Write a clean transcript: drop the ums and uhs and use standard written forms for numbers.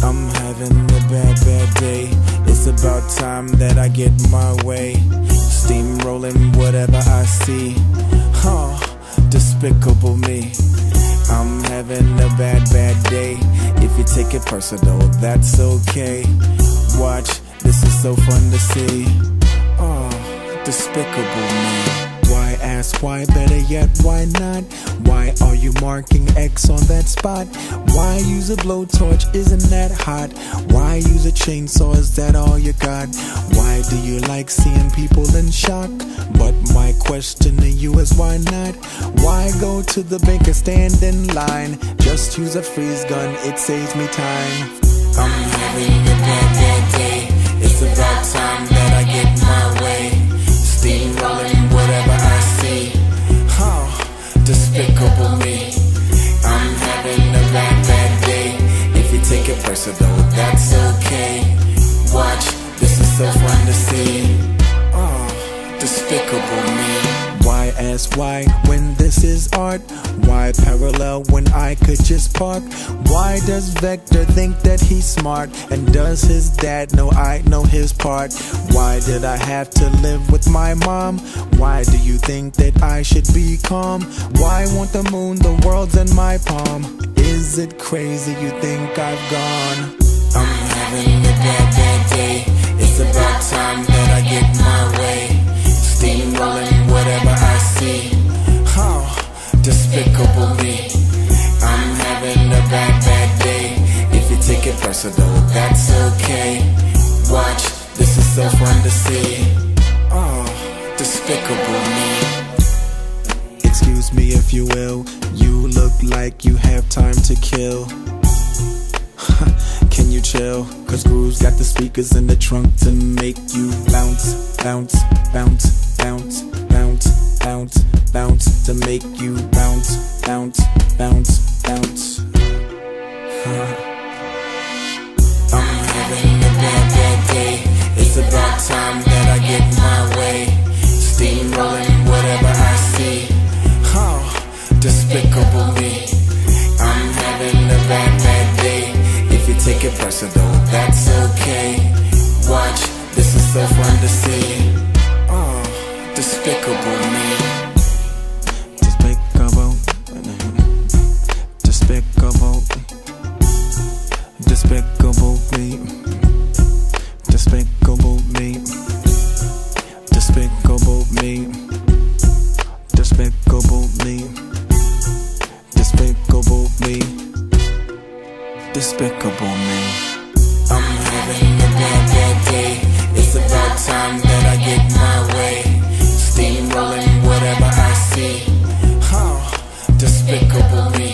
I'm having a bad day. It's about time that I get my way. Steamrolling whatever I see. Despicable me. I'm having a bad day. If you take it personal, that's okay. Watch, this is so fun to see. Despicable me. Why ask why? Better yet, why not? Why are you marking X on that spot? Why use a blowtorch? Isn't that hot? Why use a chainsaw? Is that all you got? Why do you like seeing people in shock? But my question to you is why not? Why go to the bank and stand in line? Just use a freeze gun, it saves me time. I'm having a bad day. It's about time that I get my way. Steamrolling whatever I see. Despicable me. I'm having a bad day. If you take it personal, that's okay. Watch, this is so fun to see. Despicable me. Why ask why when this is art? Why parallel when I could just park? Why does Vector think that he's smart? And does his dad know I know his part? Why did I have to live with my mom? Why do you think that I should be calm? Why want the moon, the world's in my palm? Is it crazy you think I've gone? I'm having a bad day. It's about time that I get my way. Steamrolling whatever I see. Despicable me. I'm having a bad day. If you take it personal, that's okay. Watch, this is so fun to see. Despicable me. Excuse me if you will. You look like you have time to kill. Can you chill? Cause Groove's got the speakers in the trunk to make you bounce, bounce, bounce, bounce, bounce, bounce, bounce, to make you bounce, bounce, bounce, bounce. I'm having a bad day. It's about time that I get my way. Steamrolling whatever I see. Despicable me. I'm having a bad day. If you take it personal, that's okay. Watch, this is so fun to see. Despicable me. Despicable. Despicable. Despicable me. Despicable me. Despicable me. Despicable me. Despicable me. Despicable me. I'm having a bad day. It's about time that I get my way. Steamrolling whatever I see. Despicable me.